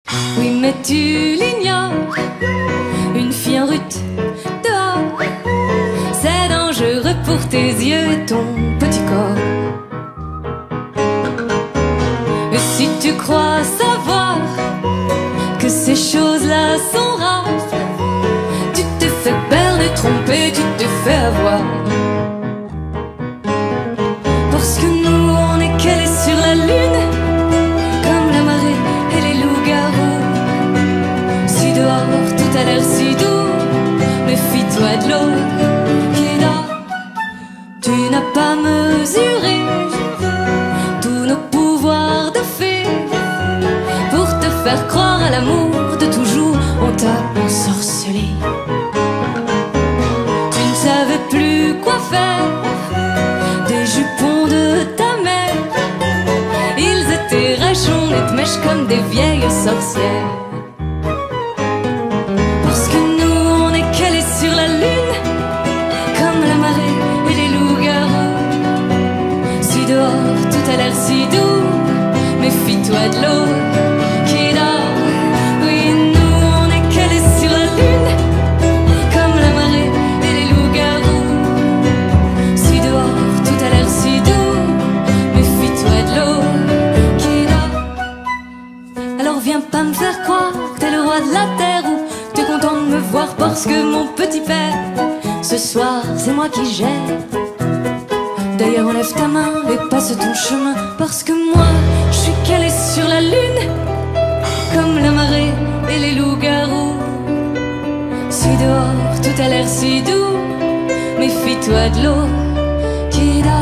Oui, mais tu l'ignores, une fille en route dehors, c'est dangereux pour tes yeux et ton petit corps. Et si tu crois savoir que ces choses-là sont rares, tu te fais berner, tromper, tu te fais avoir. Parce que nous, on est calés sur la lune, comme la marée et les loups-garous. Si dehors tout a l'air si doux, méfie-toi de l'eau qui dort. Tu n'as pas mesuré tous nos pouvoirs de fée. Pour te faire croire à l'amour de toujours, on t'a ensorcelé. Tu ne savais plus quoi faire des jupons de ta mère. Ils étaient rachonnés de mèches comme des vieilles sorcières. Parce que nous, on est calés sur la lune, comme la marée et les loups-garous. Si dehors tout a l'air si doux, méfie-toi de l'eau qui dort. Oui, nous, on est calés sur la lune, comme la marée et les loups-garous. Si dehors tout a l'air si doux, méfie-toi de l'eau qui dort. Alors viens pas me faire croire que t'es le roi de la terre, ou t'es content de me voir parce que mon petit père, ce soir c'est moi qui gère. D'ailleurs enlève ta main et passe ton chemin, parce que moi je suis calée sur la lune, comme la marée et les loups-garous. Si dehors tout a l'air si doux, méfie-toi de l'eau qui dort.